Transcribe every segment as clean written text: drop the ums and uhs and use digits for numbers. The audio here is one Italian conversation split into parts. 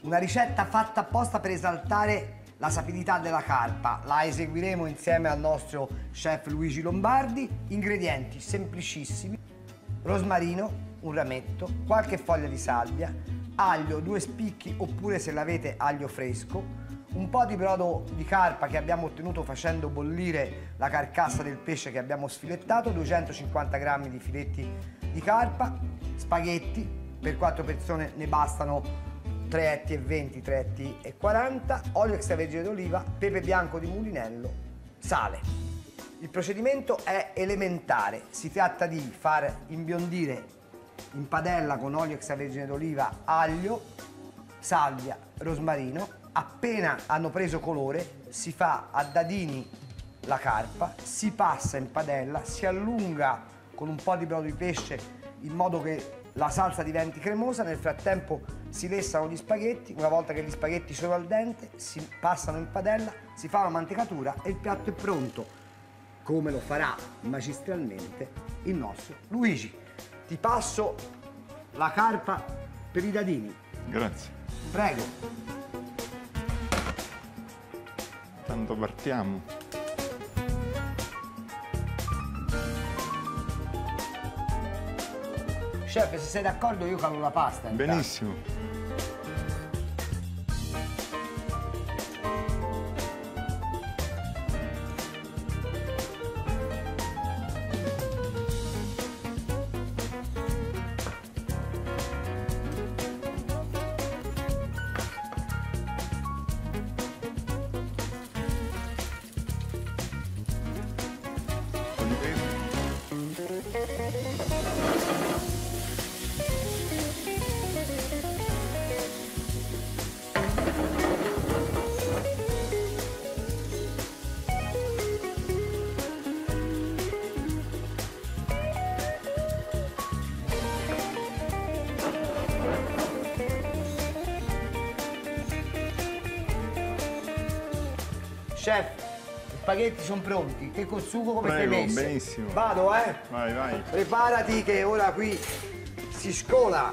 Una ricetta fatta apposta per esaltare la sapidità della carpa. La eseguiremo insieme al nostro chef Luigi Lombardi. Ingredienti semplicissimi: rosmarino, un rametto, qualche foglia di salvia, aglio, 2 spicchi oppure, se l'avete, aglio fresco, un po' di brodo di carpa che abbiamo ottenuto facendo bollire la carcassa del pesce che abbiamo sfilettato, 250 grammi di filetti di carpa, spaghetti, per 4 persone ne bastano 3,20 etti, 3,40 etti, olio extravergine d'oliva, pepe bianco di mulinello, sale. Il procedimento è elementare, si tratta di far imbiondire in padella con olio extravergine d'oliva, aglio, salvia, rosmarino. Appena hanno preso colore si fa a dadini la carpa, si passa in padella, si allunga con un po' di brodo di pesce in modo che la salsa diventi cremosa. Nel frattempo si lessano gli spaghetti, una volta che gli spaghetti sono al dente si passano in padella, si fa una mantecatura e il piatto è pronto, come lo farà magistralmente il nostro Luigi. Ti passo la carpa per i dadini. Grazie. Prego. Tanto partiamo. Chef, se sei d'accordo io calo la pasta. Benissimo. Chef, gli spaghetti sono pronti. Che col sugo come Prego, stai messo? benissimo. Vado, eh? Vai, vai. Preparati che ora qui si scola.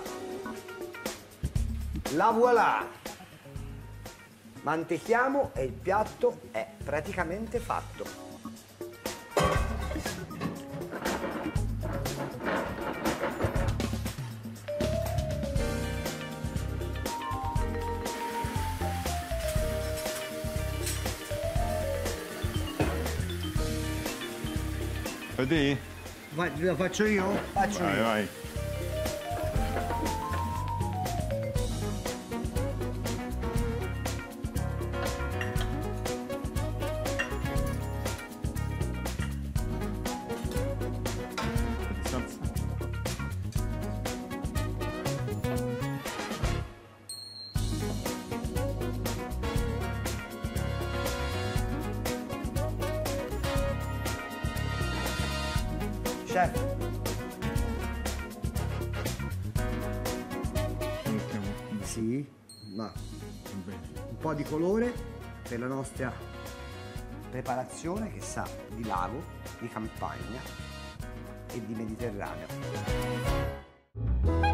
La voilà. Mantechiamo e il piatto è praticamente fatto. Vedi? Lo faccio io? Faccio Vai, io. vai. Salsa. Chef, Mettiamo. sì, ma Bene. un po' di colore per la nostra preparazione che sa di lago, di campagna e di Mediterraneo.